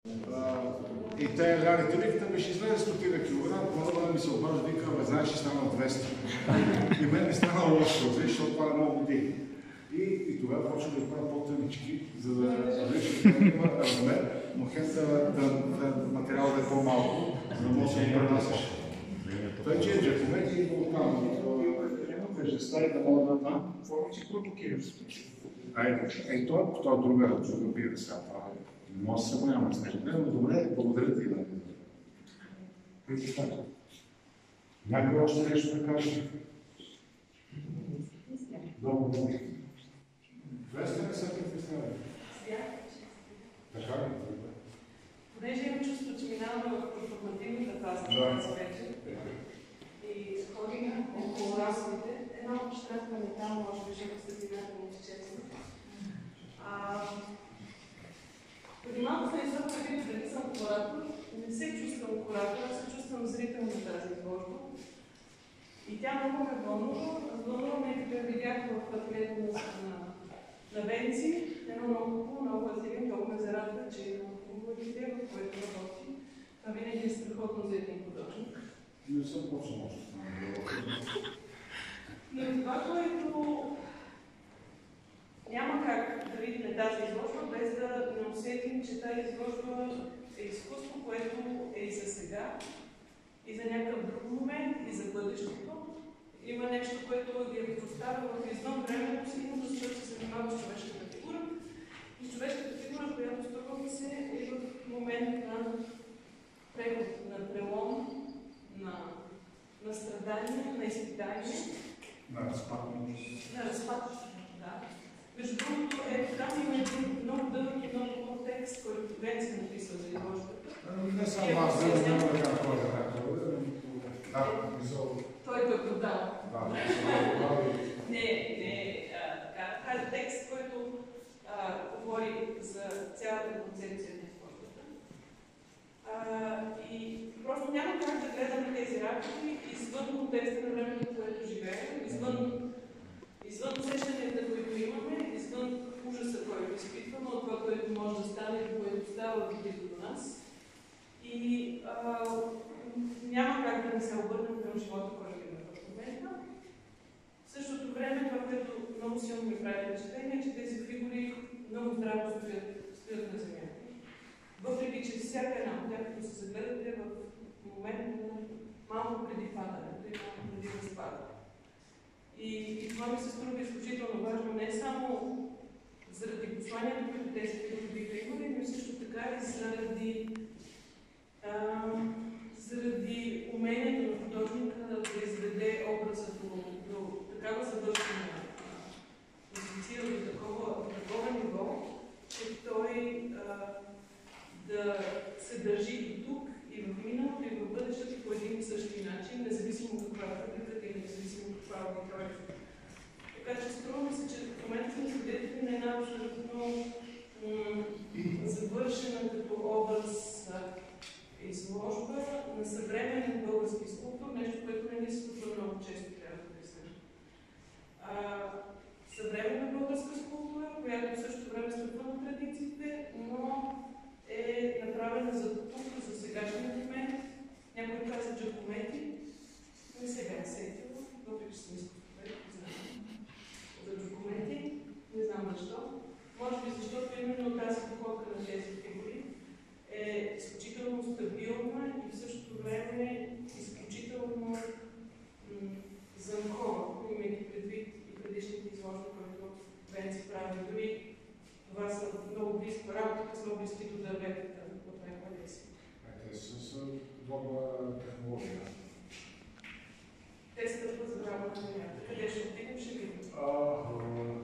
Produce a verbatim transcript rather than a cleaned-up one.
И те реалите виката, ще излезе стотина килограма, по-добре да ми се обажда, вика, бе, знаеш, ще стана двеста. И мен ми стана лошо, защото това не мога води. И, и тогава почва да изправя по-тънички, за да реши да има размер, но хем да, да, да материал да е по-малко, за да може да се пренасяш. Той, че е джаковете и по-там. Тежестта и да мога да там. Повече провокираш. Ей, това е друга, друга бира сега. Не може да се поняма с нещо. Но добре, благодаря ти. Някой още нещо да каже? Много, много. двеста не са притеснявали. Така ли? Понеже имам чувство, че минаваме в информативната фаза тази вечер и ходим около разходите, едно щратване там, може би, защото светлината не изчезва. Преди малко се изобщо преди да не съм куратор, не се чувствам куратор, аз се чувствам зрител на тази изложба. И тя много ме вълнува. Вълнува ме, като я видях в ателието на, на Венци, едно много хубаво, много азилен, толкова ме зарадва, че е много хубаво идея, в което работи. Това винаги е страхотно за един художник. Не съм почнал още. Но това, което няма как да видим тази изложба, без да не усетим, че тази изложба е изкуство, което е и за сега, и за някакъв друг момент, и за бъдещето. Има нещо, което ги е поставя в извън времето си, но защото се занимава с човешката фигура. И човешката фигура, която струва ми се, е в момент на преход, на прелом, на, на страдание, на изпитание. На разпад. На разпад, да. Между другото, е, там има един много дълъг и много хубав текст, който Венци е написал за изложбата. Не само аз, да не знам да кажа кой е редактор. Да, мисъл. Той го е продал. Да, Не, не, така. Тази текст, който говори за цялата концепция на изложбата. И просто няма как да гледаме тези работи извън контекста на времето, в което живеем, извън Извън усещанията, които имаме, извън ужаса, който изпитваме, от това, което може да стане и което става близо до нас. И а, няма как да не се обърнем към живота, който има в момента. В същото време, това, което много силно ми прави впечатление, е, че тези фигури много здраво стоят, стоят на земята. Въпреки, че всяка една от тях, като се загледате в момент на малко преди падането и малко преди разпада. И, и това ми се струва изключително важно, не само заради посланието, които тези фигури биха имали, но също така и заради, а, заради умението на художника да изведе образа до, до такава завършена позиция, до такова, такова ниво, че той а, да се държи и тук, и в миналото, и в бъдещето по един и същи начин, независимо каква е публиката и независимо каква е аудиторията. Така че струва ми се, че в момента сме свидетели на една абсолютно завършена като образ изложба на съвременен български скулптор, нещо, което не ни се случва много често, трябва да признаем. Съвременна българска скулптура, която в същото време стъпва на традициите, но е направена за тук, за сегашния момент. Някой каза джакомети, не се бях сетила, въпреки че съм изкуствовед, знам за джакомети, не знам защо. Може би защото именно тази походка на тези фигури е изключително стабилна и в същото време изключително Занкова, имайки предвид и предишните изложби, които Венци прави. Дори това са много близки, работите са много близки до дърветата от някои си. Те са с добра технология. Те стъпват за работа на земята. Къде ще отидем, ще видим.